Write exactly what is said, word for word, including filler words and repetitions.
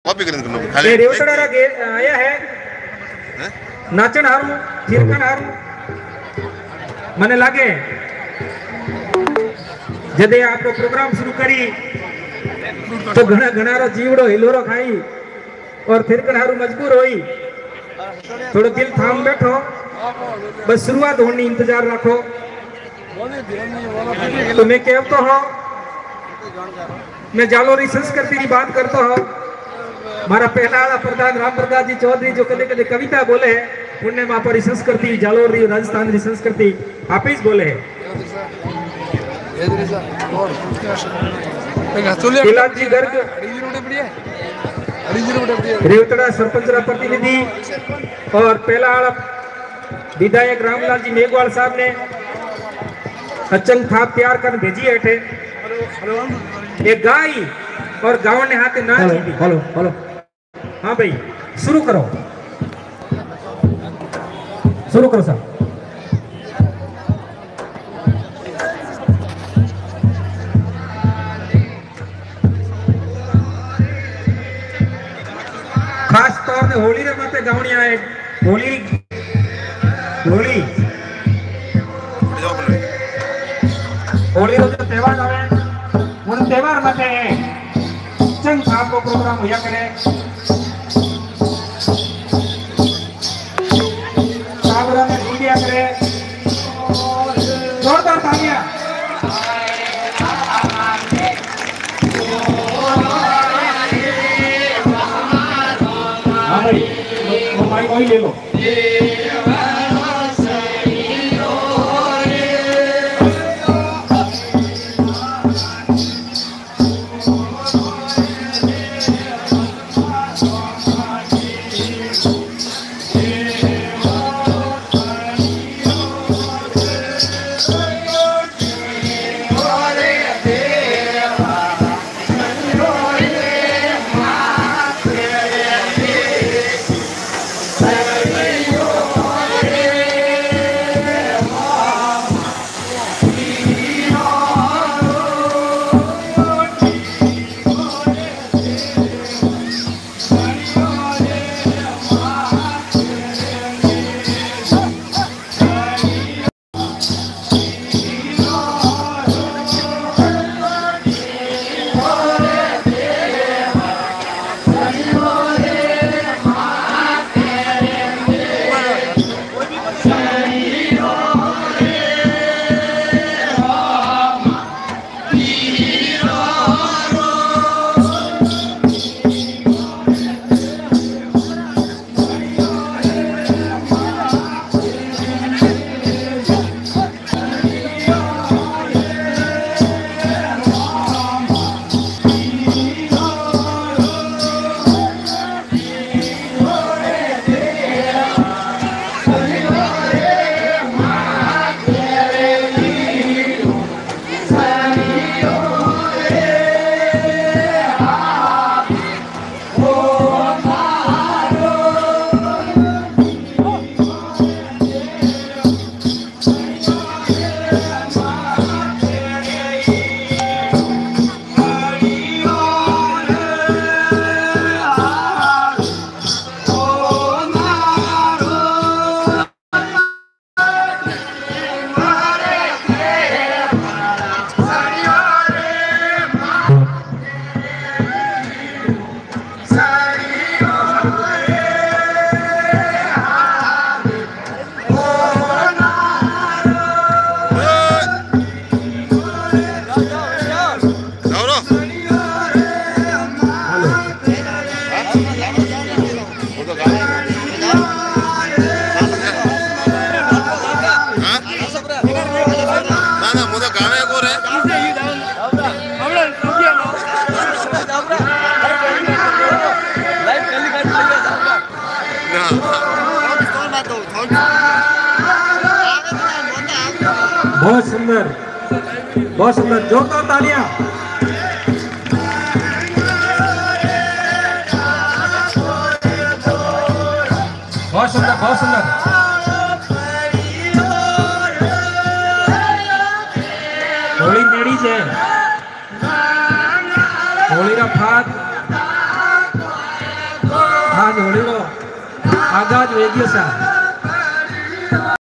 Copy करने को खाली रेवतड़ा रा आया है नाचन हारू थिरकन हारू मने लागे जदे आपको प्रोग्राम शुरू करी तो घना घना रो जीवड़ो हिलोरो खाई और थिरकन हारू मजबूर होई थोड़ा दिल थाम बैठो बस शुरुआत होनी इंतजार रखो तो मैं कहता हूँ मैं जालोरी संस्कृति की बात करता हूँ मारा पहला प्रधान राम प्रकाश जी चौधरी जो कदे कदे कविता बोले है पुण्य मापरी संस्कृति जालोरी राजस्थान की संस्कृति आप ही बोले है रेवतड़ा सरपंच प्रतिनिधि और पहला विधायक रामलाल जी मेघवाल साहब ने अचंग थाप तैयार कर भेजी है एक गाय और गाँव ने हाथे ना हेलो हेलो हाँ भाई शुरू करो शुरू करो साहब खास तौर पे होली रे माते गावणी आए होली होली होली रो जो त्योहार आवे उन त्योहार माते चंग थाप को प्रोग्राम होया करे साबरा में ढूंढिया करे जोरदार तालियां हाँ भाई वो माइक वही ले लो बहुत सुंदर, बहुत सुंदर, जोरदार तालियां। बहुत सुंदर, बहुत सुंदर। होली नेड़ी है, होली का फात आज होली रो आगाज वेगियो सा।